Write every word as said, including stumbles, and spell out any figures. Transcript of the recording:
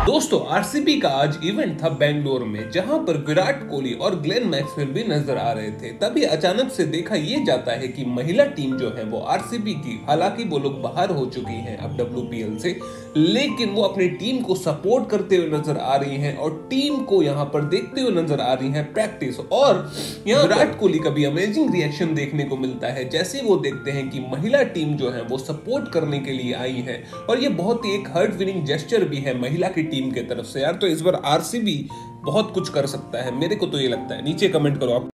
दोस्तों आरसीबी का आज इवेंट था बेंगलोर में, जहां पर विराट कोहली और ग्लेन मैक्सवेल भी नजर आ रहे थे। तभी अचानक से देखा ये जाता है कि महिला टीम जो है वो आरसीबी की, हालांकि वो लोग बाहर हो चुकी हैं अब डब्ल्यूपीएल से, लेकिन वो अपनी टीम को सपोर्ट करते हुए नजर आ रही हैं और टीम को यहाँ पर देखते हुए नजर आ रही हैं प्रैक्टिस। और यहाँ विराट कोहली का भी अमेजिंग रिएक्शन देखने को मिलता है जैसे वो देखते हैं कि महिला टीम जो है वो सपोर्ट करने के लिए आई है, और ये बहुत ही एक हार्ट विनिंग जेस्चर भी है महिला की टीम की तरफ से। यार तो इस बार आरसीबी बहुत कुछ कर सकता है, मेरे को तो ये लगता है। नीचे कमेंट करो आप।